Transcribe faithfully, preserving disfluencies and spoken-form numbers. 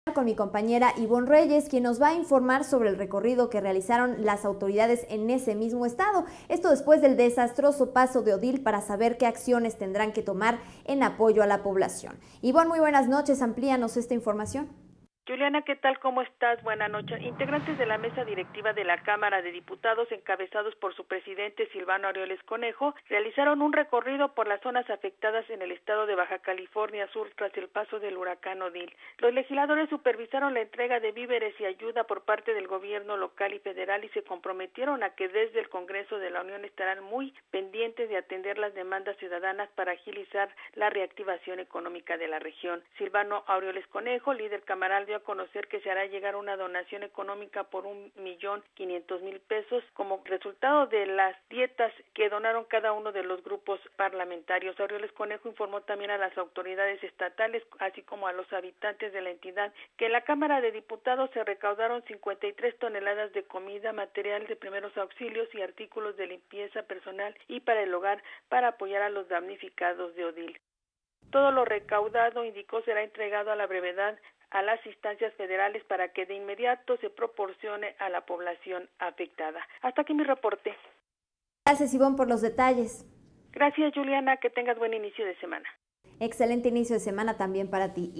Con mi compañera Ivonne Reyes, quien nos va a informar sobre el recorrido que realizaron las autoridades en ese mismo estado. Esto después del desastroso paso de Odil, para saber qué acciones tendrán que tomar en apoyo a la población. Ivonne, muy buenas noches, amplíanos esta información. Juliana, ¿qué tal? ¿Cómo estás? Buenas noches. Integrantes de la mesa directiva de la Cámara de Diputados, encabezados por su presidente Silvano Aureoles Conejo, realizaron un recorrido por las zonas afectadas en el estado de Baja California Sur tras el paso del huracán Odil. Los legisladores supervisaron la entrega de víveres y ayuda por parte del gobierno local y federal y se comprometieron a que desde el Congreso de la Unión estarán muy pendientes de atender las demandas ciudadanas para agilizar la reactivación económica de la región. Silvano Aureoles Conejo, líder camaral, dio a conocer que se hará llegar una donación económica por un millón quinientos mil pesos como resultado de las dietas que donaron cada uno de los grupos parlamentarios. Aureoles Conejo informó también a las autoridades estatales, así como a los habitantes de la entidad, que en la Cámara de Diputados se recaudaron cincuenta y tres toneladas de comida, material de primeros auxilios y artículos de limpieza personal y para el hogar para apoyar a los damnificados de Odil. Todo lo recaudado, indicó, será entregado a la brevedad a las instancias federales para que de inmediato se proporcione a la población afectada. Hasta aquí mi reporte. Gracias, Ivonne, por los detalles. Gracias, Juliana, que tengas buen inicio de semana. Excelente inicio de semana también para ti.